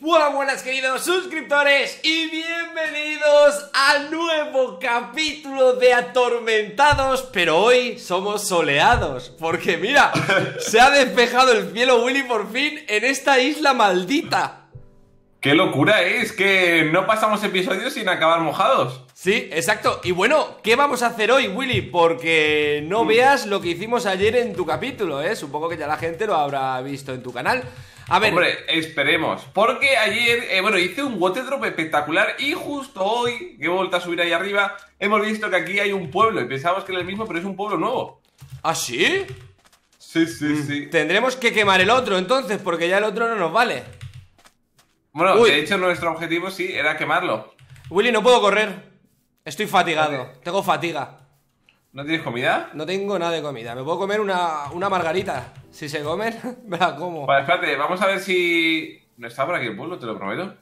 Buenas queridos suscriptores y bienvenidos al nuevo capítulo de Atormentados. Pero hoy somos soleados, porque mira, se ha despejado el cielo, Willy, por fin en esta isla maldita. ¡Qué locura es! Que no pasamos episodios sin acabar mojados. Sí, exacto. Y bueno, ¿qué vamos a hacer hoy, Willy? Porque no veas lo que hicimos ayer en tu capítulo, ¿eh? Supongo que ya la gente lo habrá visto en tu canal. A ver... Hombre, esperemos. Porque ayer, hice un water drop espectacular. Y justo hoy, que he vuelto a subir ahí arriba, hemos visto que aquí hay un pueblo. Y pensábamos que era el mismo, pero es un pueblo nuevo. ¿Ah, sí? Sí. Tendremos que quemar el otro entonces, porque ya el otro no nos vale. Bueno, Uy. de hecho nuestro objetivo sí era quemarlo. Willy, no puedo correr. Estoy fatigado. Tengo fatiga. ¿No tienes comida? No tengo nada de comida. Me puedo comer una margarita. Si se comen, me la como. Vale, espérate, vamos a ver si... ¿No está por aquí el pueblo? Te lo prometo.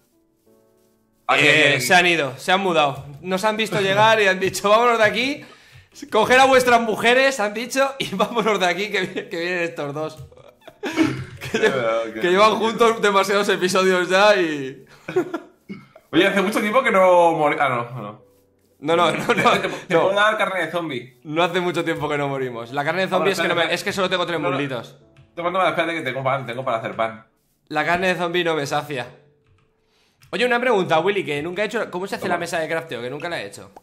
Se han ido, se han mudado. Nos han visto llegar y han dicho, vámonos de aquí. Coger a vuestras mujeres, han dicho, y vámonos de aquí, que vienen estos dos. Que llevan juntos demasiados episodios ya y... Oye, hace mucho tiempo que no morí... Ah, no. No. Te puedo dar carne de zombie. No hace mucho tiempo que no morimos. La carne de zombie es que solo tengo 3 muslitos. Espérate que tengo pan, tengo para hacer pan. La carne de zombie no me sacia. Oye, una pregunta, Willy, que nunca he hecho... ¿Cómo se hace la mesa de crafteo? Que nunca la he hecho.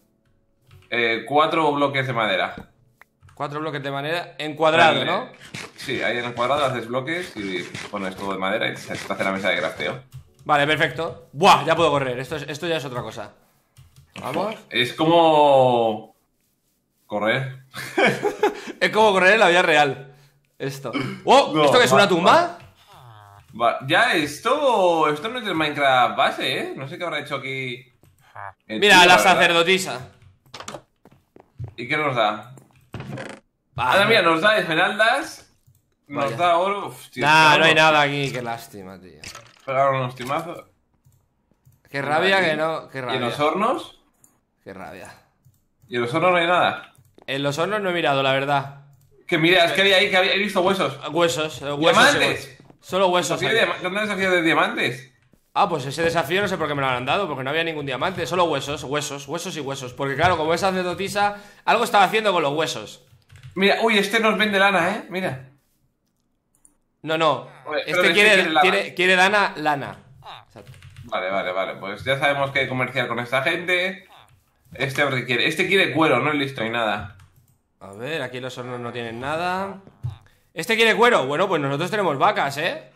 4 bloques de madera. 4 bloques de madera en cuadrado, ¿no? Sí, ahí en el cuadrado haces bloques y pones todo de madera y se hace la mesa de crafteo. Vale, perfecto. ¡Buah! Ya puedo correr, esto ya es otra cosa. Vamos. Es como... correr. Es como correr en la vida real. Esto. ¡Oh! No, ¿Esto qué es una tumba? Ya, esto no es del Minecraft base, ¿eh? No sé qué habrá hecho aquí. Mira, la sacerdotisa. ¿Y qué nos da? Vale. Mira, nos da esmeraldas. Nos Vaya. da oro. Uf, tío, Nah, no hay oro. nada aquí, qué lástima, tío. Pegaron unos timazos. Qué rabia que no, qué ¿Y en rabia. los hornos? Qué rabia. ¿Y en los hornos no hay nada? En los hornos no he mirado, la verdad. Que mira, es que había ahí, he visto huesos. Huesos. ¡Diamantes! Solo huesos. hay. ¿Dónde desafío de diamantes? Ah, pues ese desafío no sé por qué me lo han dado, porque no había ningún diamante, solo huesos y huesos. Porque claro, como es sacerdotisa, algo estaba haciendo con los huesos. Mira, uy, este nos vende lana, ¿eh? Mira. No. Oye, pero Este quiere lana. quiere lana. Exacto. Vale. Pues ya sabemos que hay que comerciar con esta gente. Este a ver qué quiere. Este quiere cuero, no es listo ni nada. A ver, aquí los hornos no tienen nada. Este quiere cuero. Bueno, pues nosotros tenemos vacas, ¿eh?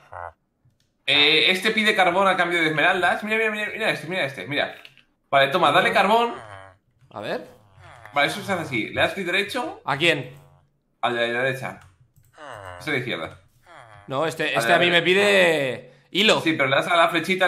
Este pide carbón a cambio de esmeraldas. Mira este. Vale, toma, dale carbón. A ver. Vale, eso se hace así. Le das clic derecho ¿A quién? al de la derecha. Ese de la izquierda. No, este Vale, a mí vale. me pide hilo. Sí, pero le das a la flechita.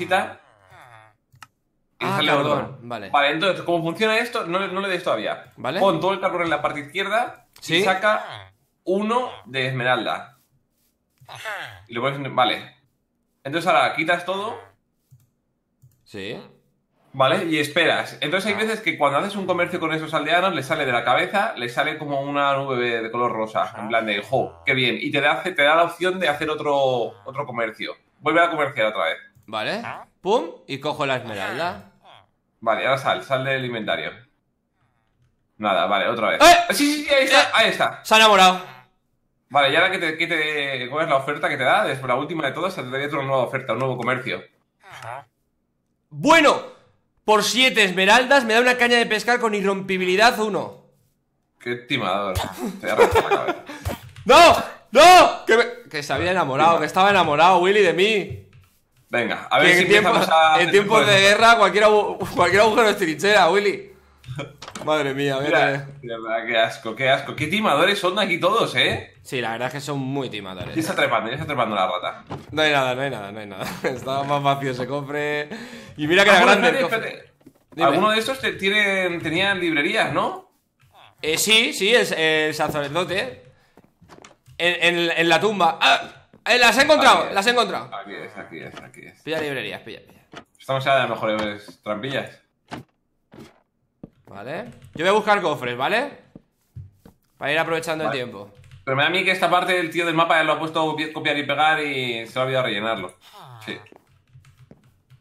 Y Ah, sale carbón, otro. vale. Vale, entonces, ¿cómo funciona esto? No le des todavía. Vale. Pon todo el carbón en la parte izquierda. Sí. Y saca 1 de esmeralda. Y lo pones en... Vale. Entonces ahora quitas todo. Sí. Vale, y esperas. Entonces hay veces que cuando haces un comercio con esos aldeanos, le sale de la cabeza, le sale como una nube de color rosa. En plan de, ¡jo! ¡Qué bien! Y te da la opción de hacer otro comercio. Vuelve a comerciar otra vez. Vale. Pum. Y cojo la esmeralda. Vale, ahora sal del inventario. Nada, vale, otra vez. ¡Eh! Sí, ahí está. Se ha enamorado. Vale, y ahora ¿cuál es la oferta que te da? Después la última de todas, te daría otra nueva oferta, un nuevo comercio. Bueno, por 7 esmeraldas me da una caña de pescar con irrompibilidad 1. Qué timador. Te voy a arrancar la cabeza. ¡No! Que se había enamorado, que estaba enamorado Willy de mí. Venga, a ver Que si empezamos a... en tiempos de guerra cualquier agujero es trinchera, Willy. Madre mía, Mira, mierda, qué asco. Qué timadores son aquí todos, ¿eh? Sí, la verdad es que son muy timadores. Ya está trepando la rata. No hay nada. Estaba más vacío ese cofre. Y mira que era grande el cofre. Espérate. Dime. Alguno de estos tenían librerías, ¿no? Sí, el sacerdote. En la tumba. ¡Ah! Las he encontrado, las he encontrado. Aquí es. Pilla librerías, pilla. Estamos ya de las mejores trampillas. Vale. Yo voy a buscar cofres, ¿vale? Para ir aprovechando Vale. el tiempo. Pero me da a mí que esta parte del tío del mapa ya lo ha puesto copiar y pegar y se ha olvidado rellenarlo. Sí.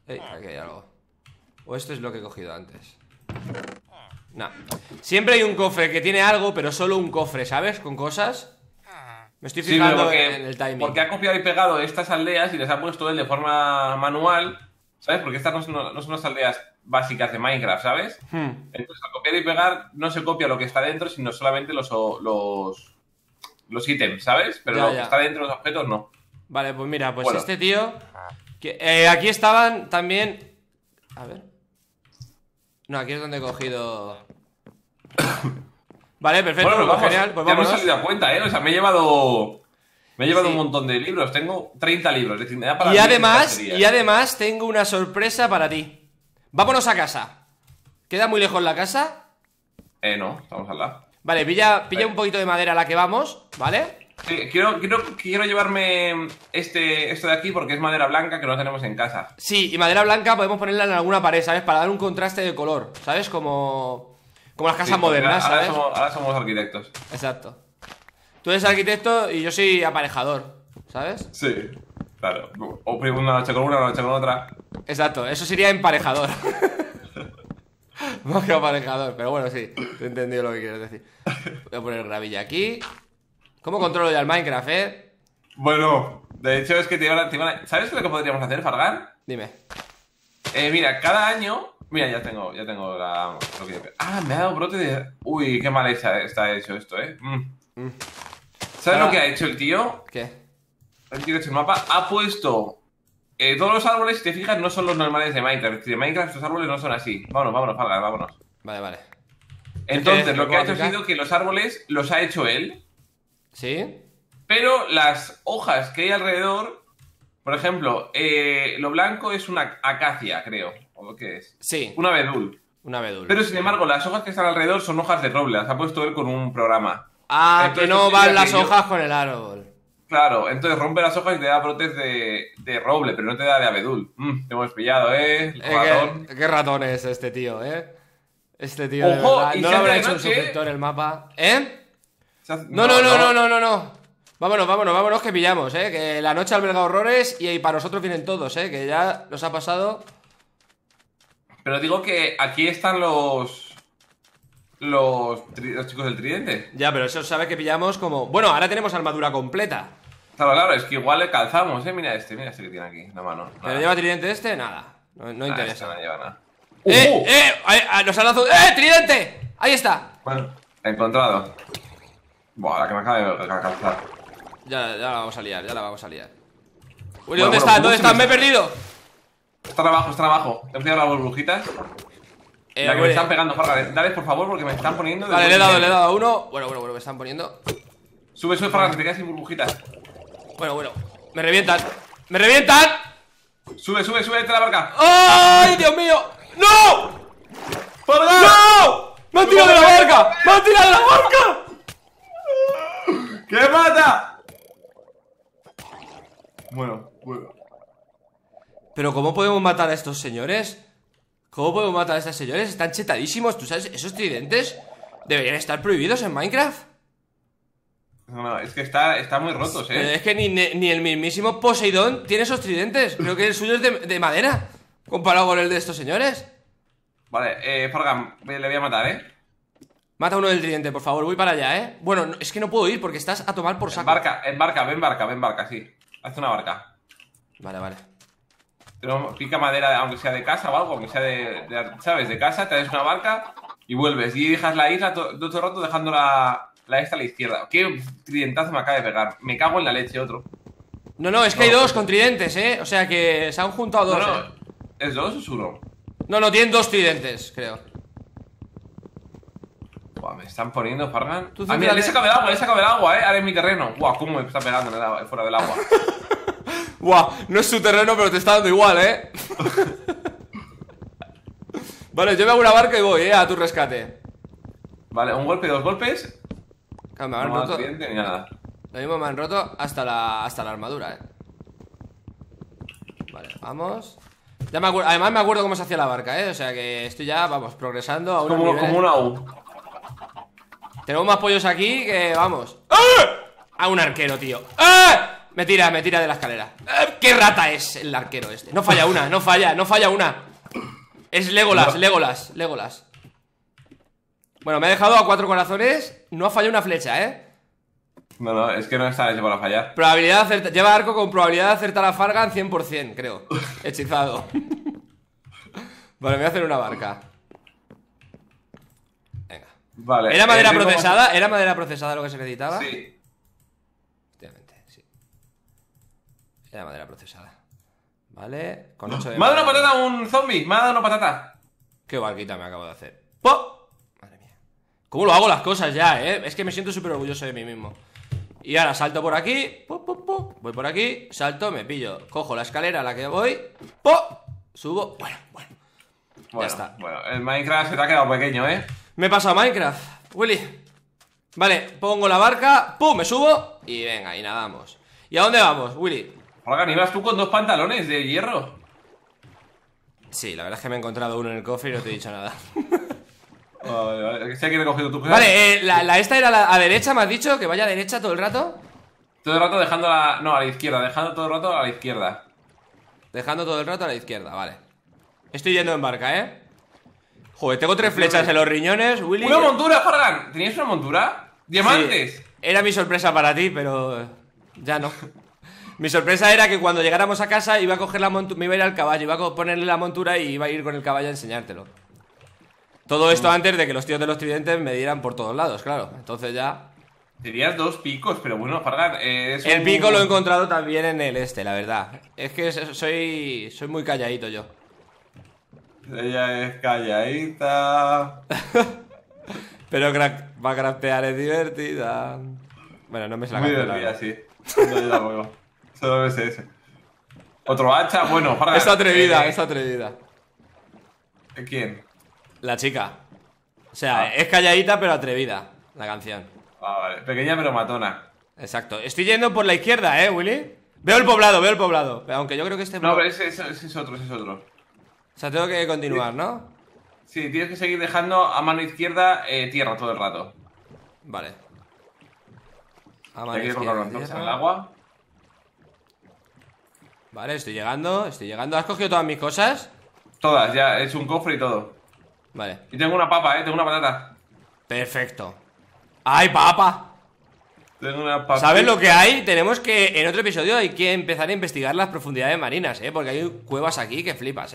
Aquí hay algo. O esto es lo que he cogido antes. No. Siempre hay un cofre que tiene algo, pero solo un cofre, ¿sabes? Con cosas. Me estoy fijando en el timing. Porque ha copiado y pegado estas aldeas y les ha puesto él de forma manual, ¿sabes? Porque estas no son las aldeas básicas de Minecraft, ¿sabes? Entonces, al copiar y pegar no se copia lo que está dentro, sino solamente los ítems, ¿sabes? Pero lo que está dentro de los objetos no. Vale, pues mira, pues bueno. Este tío aquí estaban también. A ver. No, aquí es donde he cogido. Vale, perfecto, bueno, pues genial. Pues ya vámonos. me he salido a cuenta, ¿eh? O sea, me he llevado un montón de libros. Tengo 30 libros. Es decir, me da para y además tengo una sorpresa para ti. Vámonos a casa. ¿Queda muy lejos la casa? No, estamos al lado. Vale, pilla un poquito de madera a la que vamos, ¿vale? Sí, quiero llevarme esto de aquí porque es madera blanca que no tenemos en casa. Sí, y madera blanca podemos ponerla en alguna pared, ¿sabes? Para dar un contraste de color, ¿sabes? Como las casas modernas, ¿sabes? Ahora somos arquitectos. Exacto. Tú eres arquitecto y yo soy aparejador, ¿sabes? Sí, claro. O una noche con una noche con otra. Exacto, eso sería emparejador. Más que aparejador, pero bueno, sí. Te he entendido lo que quieres decir. Voy a poner gravilla aquí. ¿Cómo controlo ya el Minecraft, Bueno, de hecho es que ¿sabes lo que podríamos hacer, Fargan? Dime. Mira, cada año... Mira, ya tengo lo que yo... Ah, me ha dado brote de... Uy, qué mal está hecho esto, ¿Sabes lo que ha hecho el tío? ¿Qué? El tío que ha hecho el mapa ha puesto... todos los árboles, si te fijas, no son los normales de Minecraft. Es decir, en Minecraft estos árboles no son así. Vámonos, Fargan, vámonos. Vale. Entonces, lo que ha hecho ha sido que los árboles los ha hecho él. ¿Sí? Pero las hojas que hay alrededor, por ejemplo, lo blanco es una acacia, creo. ¿O qué es? Sí. Un abedul. Pero sin embargo, las hojas que están alrededor son hojas de roble. Las ha puesto él con un programa. Entonces, que no van las hojas con el árbol. Claro, entonces rompe las hojas y te da brotes de roble, pero no te da de abedul. Te hemos pillado, ratón. ¿Qué ratón es este tío, Este tío, ¡ojo! de verdad. No lo habrá hecho un suscriptor el mapa. No. Vámonos que pillamos, que la noche alberga horrores y para nosotros vienen todos, que ya nos ha pasado. Pero digo que aquí están los chicos del tridente. Ya, pero eso sabe que pillamos como... Bueno, ahora tenemos armadura completa. Claro, es que igual le calzamos, Mira este que tiene aquí, la mano. Nada. ¿Pero lleva tridente este? Nada, no interesa. No lleva nada. Nos han lanzado... ¡Tridente! Ahí está. Bueno, encontrado. Buah, la que me acaba de calzar. Ya la vamos a liar, Uy, ¿dónde está? Me he perdido. Están abajo. Te he pillado las burbujitas. La que me están pegando, Fargan. Dale, por favor, porque me están poniendo... Vale, le he dado a uno. Bueno, me están poniendo. Sube, Fargan, que te quedas sin burbujitas. Bueno. Me revientan. Sube, vete a la barca. ¡Ay, Dios mío! ¡No! ¡Fargan! ¡No! ¡Me han tirado de la barca! ¡Que mata! Bueno. Pero ¿cómo podemos matar a estos señores? Están chetadísimos. ¿Tú sabes? Esos tridentes deberían estar prohibidos en Minecraft. No, es que está muy rotos, Pero es que ni el mismísimo Poseidón tiene esos tridentes. Creo que el suyo es de madera comparado con el de estos señores. Vale, Fargan, le voy a matar, Mata uno del tridente, por favor, voy para allá, Bueno, es que no puedo ir porque estás a tomar por saco. Ven barca, sí. Haz una barca. Vale. Pero pica madera, aunque sea de casa o algo, aunque sea ¿sabes? De casa, te das una barca y vuelves. Y dejas la isla todo el rato dejando la esta a la izquierda. Qué tridentazo me acaba de pegar. Me cago en la leche, otro. No, es que hay dos con tridentes, O sea que se han juntado dos. No. ¿Es dos o es uno? No, tienen dos tridentes, creo. Buah, me están poniendo, Fargan. Mira, le he sacado del agua, Ahora en mi terreno. Buah, cómo me está pegando fuera del agua. Buah, no es su terreno, pero te está dando igual, Vale, yo me hago una barca y voy, a tu rescate. Vale, un golpe, dos golpes. Claro, me han roto. Ni nada. Lo mismo me han roto hasta la armadura, Vale, vamos. Además me acuerdo cómo se hacía la barca, O sea que estoy ya, vamos, progresando a unos niveles. Como una U. Tenemos más pollos aquí que, vamos. A un arquero, tío. Me tira de la escalera. ¡Qué rata es el arquero este! No falla una, no falla una. Es Legolas. Bueno, me ha dejado a 4 corazones. No ha fallado una flecha, No, es que no está hecho para fallar. Probabilidad de acertar. Lleva arco con probabilidad de acertar a Fargan 100%, creo. Hechizado. Vale, me voy a hacer una barca. Venga. Vale. ¿Era madera procesada? ¿Era madera procesada lo que se necesitaba? Sí. Efectivamente, sí. Era madera procesada. Vale, con 8 de Me ha dado una madera. patata a un zombie. Me ha dado una patata. Qué barquita me acabo de hacer. ¡Po! Madre mía. ¿Cómo lo hago las cosas ya, Es que me siento súper orgulloso de mí mismo. Y ahora salto por aquí. ¡Po, po, po! Voy por aquí. Salto, me pillo. Cojo la escalera a la que voy. ¡Po! Subo. Bueno. Ya está. Bueno, el Minecraft se te ha quedado pequeño, Me he pasado a Minecraft, Willy. Vale, pongo la barca. ¡Pum! Me subo. Y venga, y nadamos. ¿Y a dónde vamos, Willy? Fargan, ibas tú con 2 pantalones de hierro. Sí, la verdad es que me he encontrado uno en el cofre y no te he dicho nada. Vale. ¿Se ha recogido tu Vale, esta era a derecha, me has dicho. Que vaya a derecha todo el rato. Todo el rato dejándola. No, a la izquierda. Dejando todo el rato a la izquierda. Dejando todo el rato a la izquierda, vale. Estoy yendo en barca, Joder, tengo 3 flechas en los riñones, Willy. ¡Una montura, Fargan! ¿Tenías una montura? ¡Diamantes! Sí, era mi sorpresa para ti, pero ya no. Mi sorpresa era que cuando llegáramos a casa iba a coger la montura, me iba a ir al caballo, iba a ponerle la montura y iba a ir con el caballo a enseñártelo. Todo esto antes de que los tíos de los tridentes me dieran por todos lados, claro. Entonces ya... Tenías 2 picos, pero bueno, Fargan, El pico lo he encontrado también en el la verdad. Es que soy muy calladito yo. Ella es calladita. Pero va a craftear, es divertida. Bueno, no me se la Muy canto, la divertida, verdad. sí. No, yo tampoco. Solo ves ese. Otro hacha, bueno, Fargan. Está atrevida, está atrevida. ¿Quién? La chica. O sea, es calladita pero atrevida la canción. Ah, vale. Pequeña pero matona. Exacto. Estoy yendo por la izquierda, Willy. Veo el poblado. Aunque yo creo que este... No, pero ese es otro, ese es otro. O sea, tengo que continuar, ¿no? Sí, tienes que seguir dejando a mano izquierda tierra todo el rato. Vale. A Y mano hay que colocar izquierda, entonces en tierra. el agua. Vale, estoy llegando. ¿Has cogido todas mis cosas? Todas, ya, he hecho un cofre y todo. Vale. Y tengo una papa, tengo una patata. Perfecto. ¡Ay, papa! Tengo una papa. ¿Sabes lo que hay? Tenemos que, en otro episodio hay que empezar a investigar las profundidades marinas, porque hay cuevas aquí que flipas,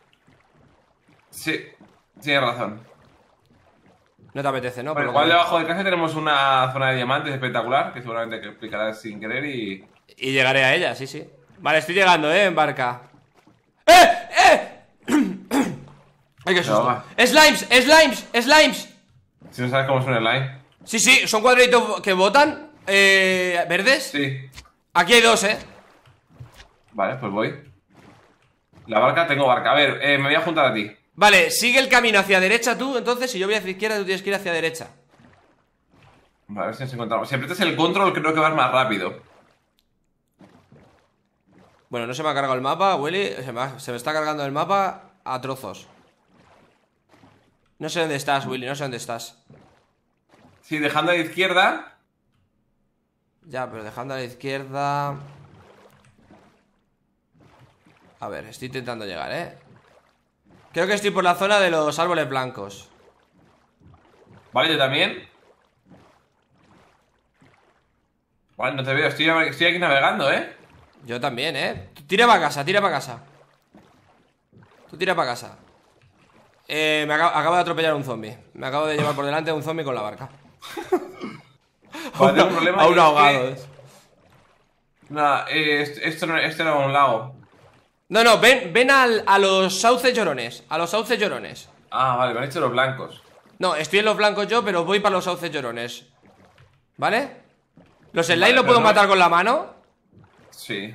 Sí, tienes razón. No te apetece, ¿no? Bueno, Por lo igual que- debajo de casa tenemos una zona de diamantes espectacular, que seguramente que explicarás sin querer y... Y llegaré a ella, sí, sí. Vale, estoy llegando, en barca. ¡Eh! ¡Ay, qué susto! va. ¡Slimes! Si no sabes cómo es un slime. Sí, sí, son cuadritos que botan. ¿Verdes? Sí. Aquí hay 2, Vale, pues voy. La barca, tengo barca. A ver, me voy a juntar a ti. Vale, sigue el camino hacia derecha tú. Entonces, si yo voy hacia izquierda, tú tienes que ir hacia derecha. Vale, a ver si nos encontramos. Si aprietas el control, creo que vas más rápido. Bueno, no se me ha cargado el mapa, Willy. Se me está cargando el mapa a trozos. No sé dónde estás, Willy, no sé dónde estás. Sí, dejando a la izquierda. Ya, pero dejando a la izquierda. A ver, estoy intentando llegar, Creo que estoy por la zona de los árboles blancos. Vale, yo también. Vale, no te veo, estoy aquí navegando, Yo también, Tira para casa, tira para casa. Tú tira para casa. Acabo de atropellar a un zombie. Me acabo de llevar por delante a un zombie con la barca. Vale, tengo un problema. A y un es ahogado. que- Nada, esto era un lago. No, ven a los sauces llorones. A los sauces llorones. Ah, vale, me han hecho los blancos. No, estoy en los blancos yo, pero voy para los sauces llorones. ¿Vale? ¿Los slimes Vale, los puedo pero no- matar con la mano? Sí.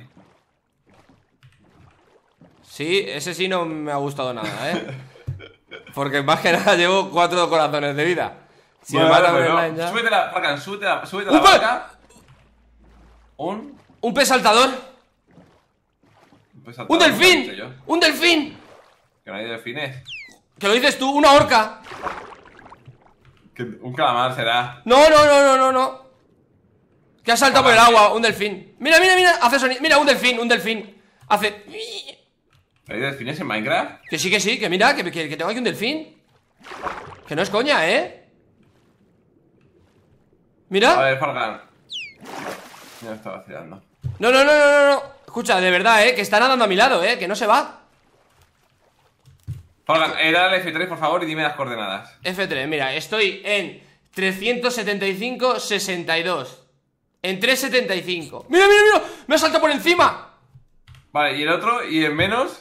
Sí, ese sí no me ha gustado nada, Porque más que nada llevo 4 corazones de vida. Si me Bueno, mata un pero slime ya. súbete la, Fargan, súbete a la ¡Upa! barca. ¡Un pez saltador! Pues ¡Un saltado, como he dicho delfín! yo. ¡Un delfín! Que no hay delfines. Que lo dices tú, una orca. Un calamar será. No. Que ha saltado por el agua, un delfín. Mira, mira, mira, hace sonido. Mira, un delfín. Hace... ¿Hay delfines en Minecraft? Que sí, que mira, que tengo aquí un delfín. Que no es coña, ¿eh? Mira. A ver, Fargan. Ya me está vacilando. No. Escucha, de verdad, que está nadando a mi lado, que no se va. Fargan, dale F3 por favor y dime las coordenadas. F3, mira, estoy en 375,62. En 375. ¡Mira! ¡Me ha saltado por encima! Vale, ¿y el otro? ¿Y en menos?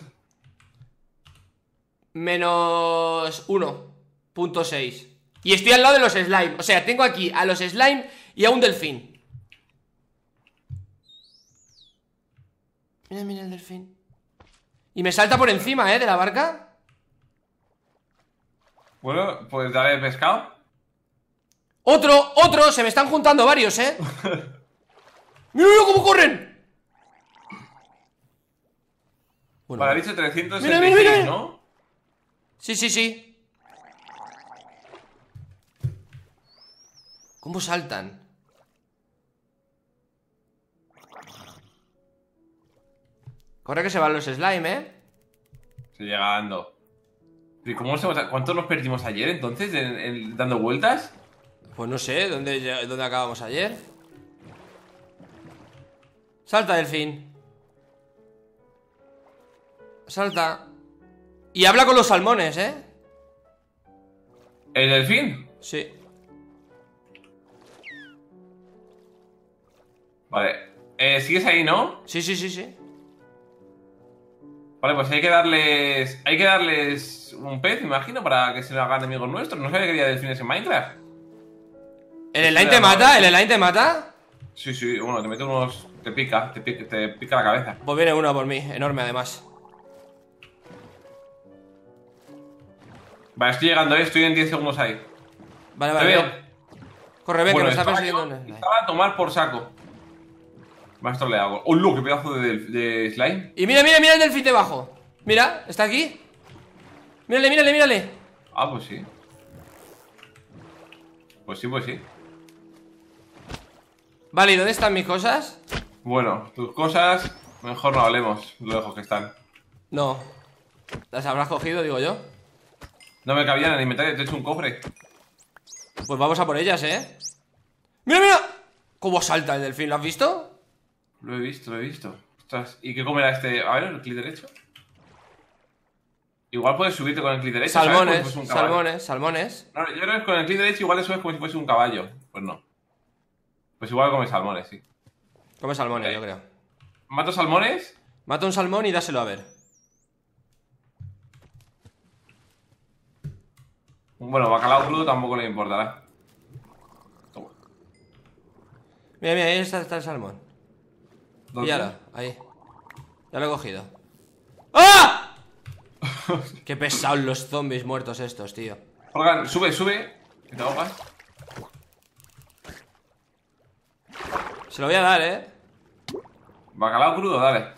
Menos 1,6. Y estoy al lado de los slime. O sea, tengo aquí a los slime y a un delfín. Mira el delfín. Y me salta por encima, de la barca. Bueno, pues dale pescado. Otro, se me están juntando varios, ¡Mira cómo corren! Bueno, vale, ha dicho 376, mira. ¿no? Sí. ¿Cómo saltan? Corre que se van los slime, Se llega dando. ¿Y cuántos nos perdimos ayer entonces dando vueltas? Pues no sé, ¿dónde acabamos ayer? Salta, delfín. Salta. Y habla con los salmones, ¿El delfín? Sí. Vale. ¿Sigues ahí, no? Sí. Vale, pues hay que darles un pez, me imagino, para que se lo hagan amigos nuestros. No sabía que había delfines en Minecraft. ¿El Elaine te mata? ¿El Elaine te mata? Sí, bueno, te mete unos... Te pica la cabeza. Pues viene uno por mí, enorme además. Vale, estoy llegando, estoy en 10 segundos ahí. Vale, Te veo. Corre, ven, Bueno, que me está estaba persiguiendo. estaba a tomar por saco. Más troleado. ¡Oh, qué pedazo de slime! Y mira el delfín debajo. Mira, está aquí. Mírale. Ah, pues sí. Pues sí. Vale, ¿y dónde están mis cosas? Bueno, tus cosas, mejor no hablemos, lo lejos que están. No. ¿Las habrás cogido, digo yo? No me cabían en el inventario, te he hecho un cofre. Pues vamos a por ellas, ¡Mira! ¿Cómo salta el delfín? ¿Lo has visto? Lo he visto. Ostras, ¿y qué comerá este? A ver, el clic derecho. Igual puedes subirte con el clic derecho. Salmones. No, yo creo que con el clic derecho igual le subes como si fuese un caballo. Pues no. Pues igual come salmones, sí. Come salmones, yo creo. ¿Mato salmones? Mata un salmón y dáselo a ver. Bueno, bacalao crudo tampoco le importará. Toma. Mira, ahí está el salmón. ¿Dónde? Píllalo, ahí. Ya lo he cogido. ¡Ah! Qué pesados los zombies muertos estos, tío. Organ, sube, que te ahogas. Se lo voy a dar, Bacalao crudo, dale.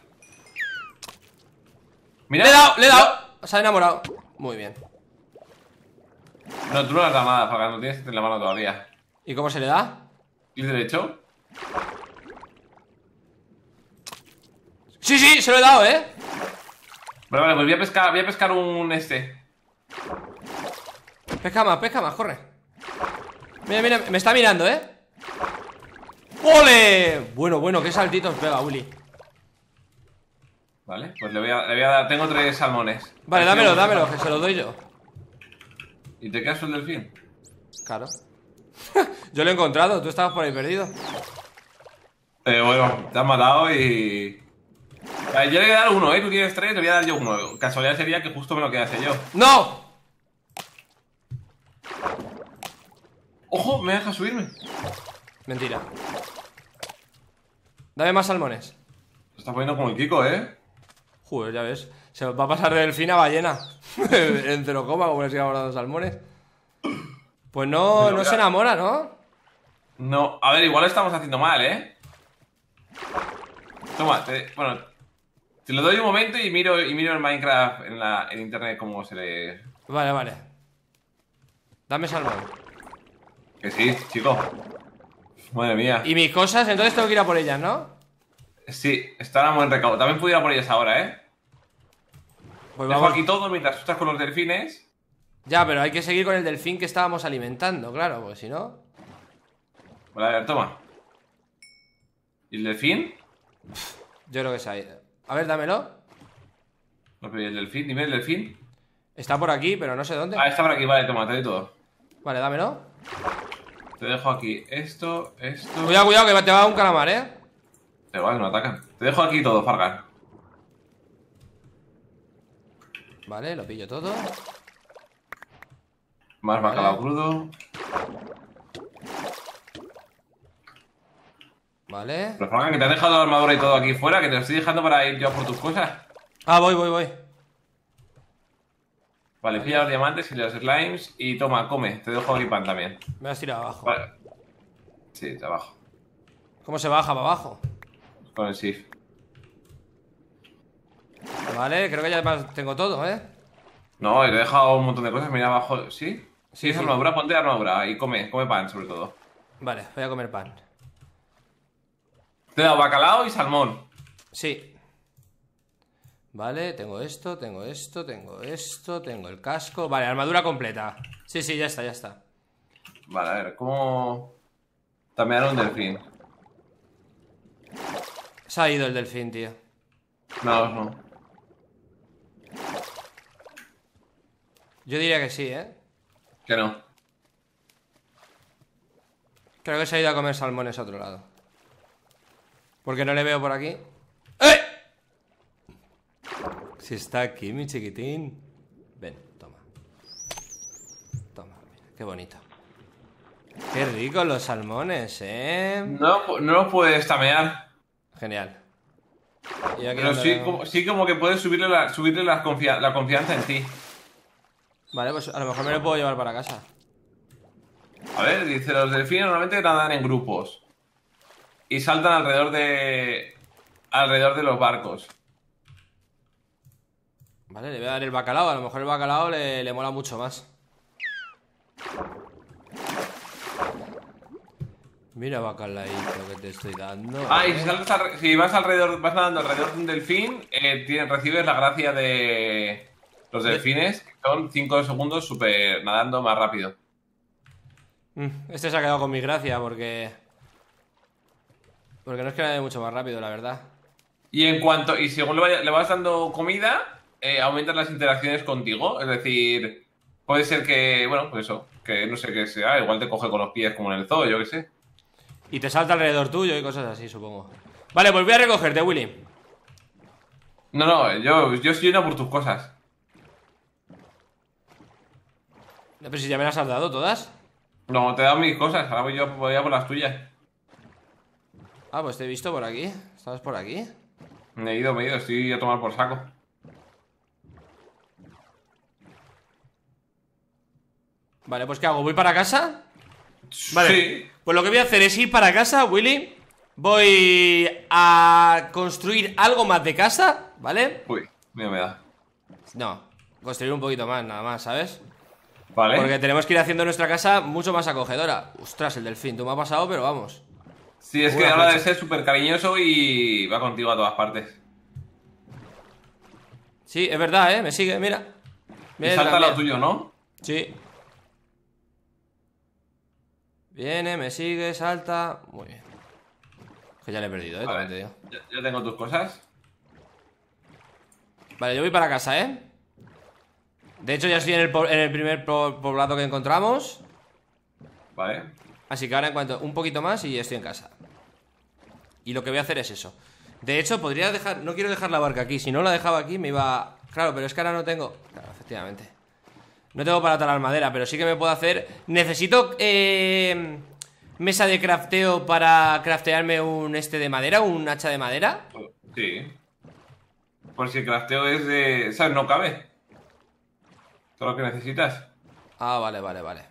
Mira. Le he dado. Se ha enamorado. Muy bien. No, tú no le has dado nada, Fagan, no tienes en la mano todavía. ¿Y cómo se le da? ¿Clic derecho? Sí, se lo he dado, Vale, pues voy a pescar un Pesca más, corre. Mira, me está mirando, ¡Ole! Bueno, qué saltitos pega, Uli. Vale, pues le voy a dar. Tengo 3 salmones. Vale, dámelo, que se lo doy yo. ¿Y te quedas el delfín? Claro. Yo lo he encontrado, tú estabas por ahí perdido. Bueno, te has matado y... Vale, yo le voy a dar uno, tú tienes 3, le voy a dar yo uno. Casualidad sería que justo me lo quedase yo. ¡No! ¡Ojo! Me deja subirme. Mentira. Dame más salmones. Se está poniendo como el Kiko, Joder, ya ves. Se va a pasar de delfín a ballena. En 0, como le sigamos dando salmones. Pues no se enamora, ¿no? No, a ver, igual lo estamos haciendo mal, Toma, bueno, te lo doy un momento y miro en Minecraft, en internet cómo se le... Vale. Dame salmón. Que sí, chico. Madre mía. Y mis cosas, entonces tengo que ir a por ellas, ¿no? Sí, estará muy recaudo. También pudiera por ellas ahora, ¿eh? Pues Dejo vamos. aquí todo mientras tú estás con los delfines. Ya, pero hay que seguir con el delfín que estábamos alimentando, claro, porque si no... Vale, a ver, toma. ¿Y el delfín? Yo creo que se ha ido. A ver, dámelo. No, pero ¿y el delfín? Dime el delfín. Está por aquí, pero no sé dónde. Ah, está por aquí, vale, toma, te doy todo. Vale, dámelo. Te dejo aquí esto. Cuidado, cuidado, que te va a dar un calamar, ¿eh? Da igual, no atacan. Te dejo aquí todo, Fargan. Vale, lo pillo todo. Más bacalao crudo. Vale. Pero Fargan, que te has dejado la armadura y todo aquí fuera, que te lo estoy dejando para ir yo por tus cosas. Ah, voy. Vale, pilla los diamantes y los slimes y toma, come. Te dejo aquí pan también. Me has tirado abajo. Vale. Sí, de abajo. ¿Cómo se baja para abajo? Con el shift. Vale, creo que ya tengo todo, ¿eh? No, te he dejado un montón de cosas. Mira abajo. ¿Sí? Sí, Es sí. armadura, ponte armadura y come pan sobre todo. Vale, voy a comer pan. Te he dado bacalao y salmón. Sí. Vale, tengo esto, tengo el casco. Vale, armadura completa. Sí, ya está. Vale, a ver, ¿cómo...? También era un delfín. Se ha ido el delfín, tío. No. Yo diría que sí, ¿eh? Que no. Creo que se ha ido a comer salmones a otro lado. Porque no le veo por aquí. ¡Eh! Si está aquí, mi chiquitín. Ven, toma. Toma, mira, qué bonito. Qué ricos los salmones, ¿eh? No los puedes tamear. Genial. Y aquí Pero donde sí como que puedes subirle la confianza en ti. Vale, pues a lo mejor me lo puedo llevar para casa. A ver, dice, los delfines normalmente nadan en grupos. Y saltan alrededor de los barcos. Vale, le voy a dar el bacalao. A lo mejor el bacalao le mola mucho más. Mira, bacalaíto que te estoy dando. Ah, y si vas nadando alrededor de un delfín, recibes la gracia de los delfines, que son 5 segundos super nadando más rápido. Este se ha quedado con mi gracia porque no es que nade mucho más rápido, la verdad. Y según le vas dando comida, aumentan las interacciones contigo. Es decir, puede ser que, bueno, pues eso, que no sé qué sea, igual te coge con los pies como en el zoo, yo qué sé. Y te salta alrededor tuyo y cosas así, supongo. Vale, pues voy a recogerte, Willy. No, yo estoy yendo por tus cosas. Pero si ya me las has dado todas. No, te he dado mis cosas, ahora voy a por las tuyas. Ah, pues te he visto por aquí. ¿Estabas por aquí? Me he ido, estoy a tomar por saco. Vale, pues ¿qué hago? ¿Voy para casa? Vale, Sí. pues lo que voy a hacer es ir para casa, Willy. Voy a construir algo más de casa, ¿vale? Uy, mira, me da. No, construir un poquito más, nada más, ¿sabes? Vale. Porque tenemos que ir haciendo nuestra casa mucho más acogedora. Ostras, el delfín, tú me has pasado, pero vamos. Sí, es que Una habla de flecha. ser súper cariñoso y va contigo a todas partes. Sí, es verdad, ¿eh? Me sigue, mira. Y Viene salta detrás lo mía. tuyo, ¿no? Sí. Viene, me sigue, salta. Muy bien. Que ya le he perdido, A también te ver, digo. ya tengo tus cosas. Vale, yo voy para casa, ¿eh? De hecho, ya estoy en el primer poblado que encontramos. Vale. Así que ahora encuentro un poquito más y estoy en casa. Y lo que voy a hacer es eso. De hecho, podría dejar... No quiero dejar la barca aquí. Si no la dejaba aquí me iba... Claro, pero es que ahora no tengo... Claro, efectivamente. No tengo para talar madera, pero sí que me puedo hacer... Necesito... mesa de crafteo para craftearme un de madera, un hacha de madera. Sí. Por si el crafteo es de... ¿Sabes? No cabe. Todo lo que necesitas. Ah, vale.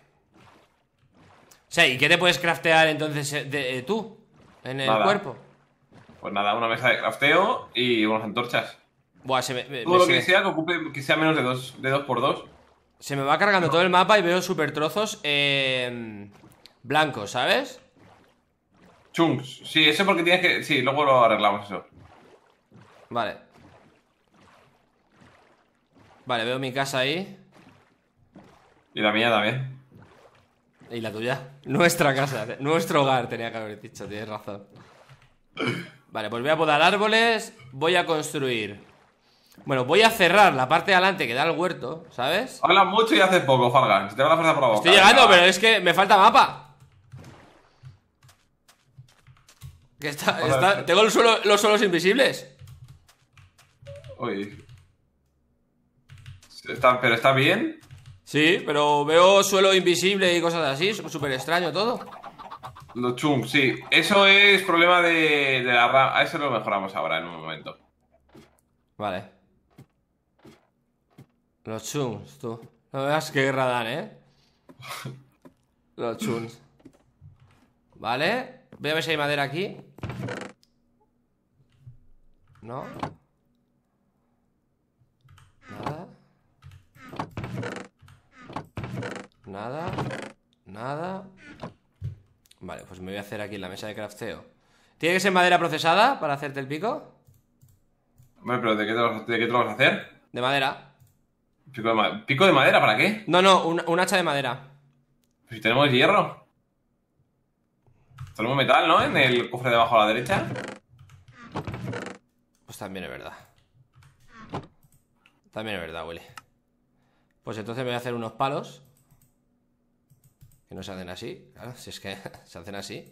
O sea, ¿y qué te puedes craftear entonces tú? En el Nada. cuerpo. Pues nada, una mesa de crafteo y unas antorchas. Buah, Todo lo que sea que ocupe, que sea menos de 2 por 2. se me va cargando todo el mapa y veo super trozos blancos, ¿sabes? Chunks. Sí, eso porque tienes que... Sí, luego lo arreglamos eso. Vale. Vale, veo mi casa ahí. Y la mía también. Y la tuya. Nuestra casa, nuestro hogar, tenía que haber dicho, tienes razón. Vale, pues voy a podar árboles. Voy a construir. Bueno, voy a cerrar la parte de adelante que da al huerto, ¿sabes? Hablas mucho y haces poco, Fargan. Se te va la fuerza por la boca. Estoy llegando, pero es que me falta mapa. Que tengo los suelos invisibles. Uy. ¿Pero está bien? Sí, pero veo suelo invisible y cosas así. Súper extraño todo. Los chunks, sí. Eso es problema de la RAM. A eso lo mejoramos ahora en un momento. Vale. Los chunks, tú. No veas qué guerra dan, ¿eh? Los chunks. Vale. Voy a ver si hay madera aquí. No. Nada. Nada. Nada. Vale, pues me voy a hacer aquí en la mesa de crafteo. ¿Tiene que ser madera procesada para hacerte el pico? Hombre, pero ¿de qué te lo vas a hacer? De madera. ¿Pico de madera para qué? No, un hacha de madera. Pues si tenemos hierro. Tenemos metal, ¿no? En el cofre de abajo a la derecha. Pues también es verdad. También es verdad, Willy. Pues entonces me voy a hacer unos palos. Que no se hacen así. Claro, si es que se hacen así.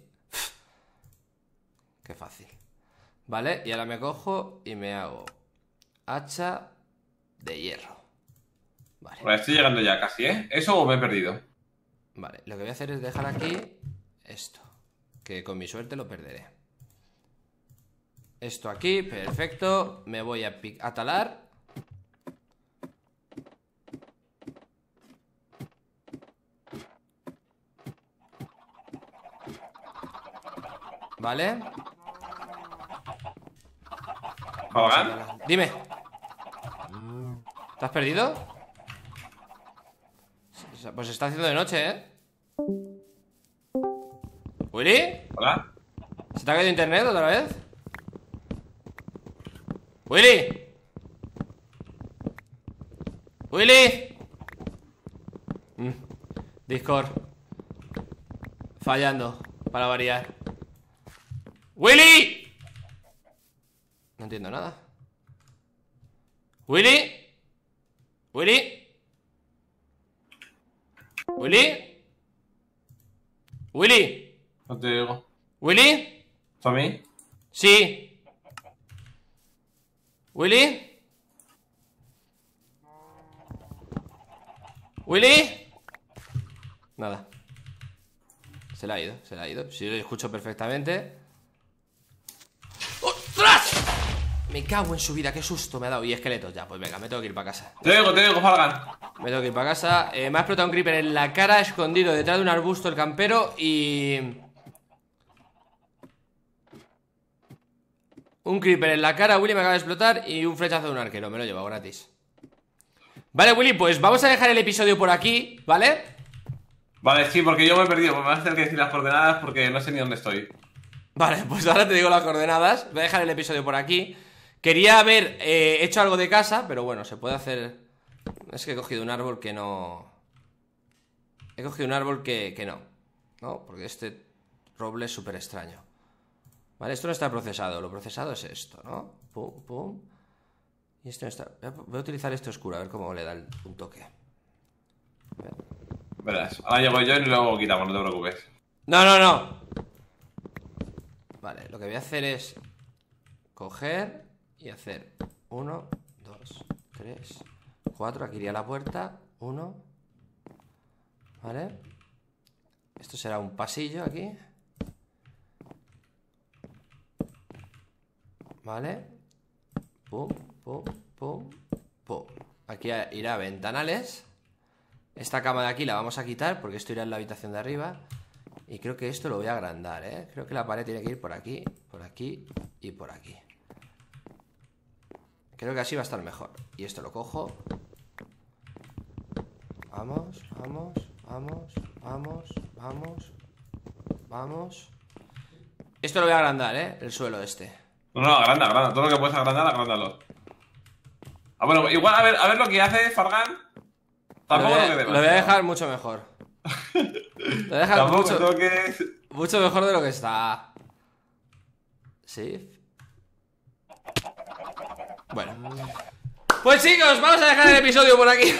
Qué fácil. Vale, y ahora me cojo y me hago hacha de hierro. Vale. Bueno, estoy llegando ya casi, ¿eh? ¿Eso o me he perdido? Vale, lo que voy a hacer es dejar aquí esto. Que con mi suerte lo perderé. Esto aquí, perfecto. Me voy a talar. Vale. ¿Fargan? Dime. ¿Te has perdido? Pues se está haciendo de noche, ¿eh? ¿Willy? ¿Hola? ¿Se te ha caído internet otra vez? ¡Willy! ¡Willy! Discord fallando, para variar. ¡Willy! No entiendo nada. ¿Willy? ¿Willy? ¿Willy? ¿Willy? No te digo. ¿Willy? ¿Tú a mí? Sí. ¿Willy? ¿Willy? Nada. Se le ha ido, se le ha ido. Sí, lo escucho perfectamente. ¡Ostras! Me cago en su vida, qué susto me ha dado. Y esqueletos, ya, pues venga, me tengo que ir para casa. Te digo, Fargan. Me tengo que ir para casa. Me ha explotado un creeper en la cara, escondido detrás de un arbusto el campero y... un creeper en la cara, Willy, me acaba de explotar. Y un flechazo de un arquero, me lo he llevado gratis. Vale, Willy, pues vamos a dejar el episodio por aquí, ¿vale? Vale, sí, porque yo me he perdido. Pues me vas a tener que decir las coordenadas porque no sé ni dónde estoy. Vale, pues ahora te digo las coordenadas. Voy a dejar el episodio por aquí. Quería haber hecho algo de casa, pero bueno, se puede hacer. Es que he cogido un árbol que no. He cogido un árbol que no. ¿No? Porque este roble es súper extraño. Vale, esto no está procesado. Lo procesado es esto, ¿no? Pum, pum. Y esto no está. Voy a utilizar este oscuro, a ver cómo le da un toque. Verás, ahora llego yo y luego lo quitamos, no te preocupes. No. Vale, lo que voy a hacer es coger y hacer 1, 2, 3, 4. Aquí iría la puerta. 1. Vale. Esto será un pasillo aquí. Vale. Pum, pum, pum, pum. Aquí irá ventanales. Esta cama de aquí la vamos a quitar porque esto irá en la habitación de arriba. Y creo que esto lo voy a agrandar, ¿eh? Creo que la pared tiene que ir por aquí y por aquí. Creo que así va a estar mejor. Y esto lo cojo. Vamos, vamos, vamos, vamos, vamos, vamos. Esto lo voy a agrandar, el suelo este. No, agranda. Todo lo que puedes agrandar, agrándalo. Ah, bueno, igual a ver lo que hace Fargan. Tampoco Lo voy a dejar mucho mejor. Lo voy a dejar mucho mejor de lo que está. Sí. Bueno. Pues chicos, vamos a dejar el episodio por aquí.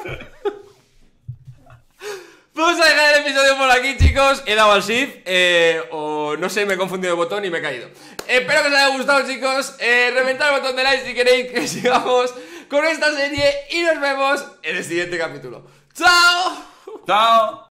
Vamos a dejar el episodio por aquí, chicos. He dado al shift, o no sé, me he confundido de botón y me he caído. Espero que os haya gustado, chicos. Reventad el botón de like si queréis que sigamos con esta serie. Y nos vemos en el siguiente capítulo. ¡Chao! ¡Chao!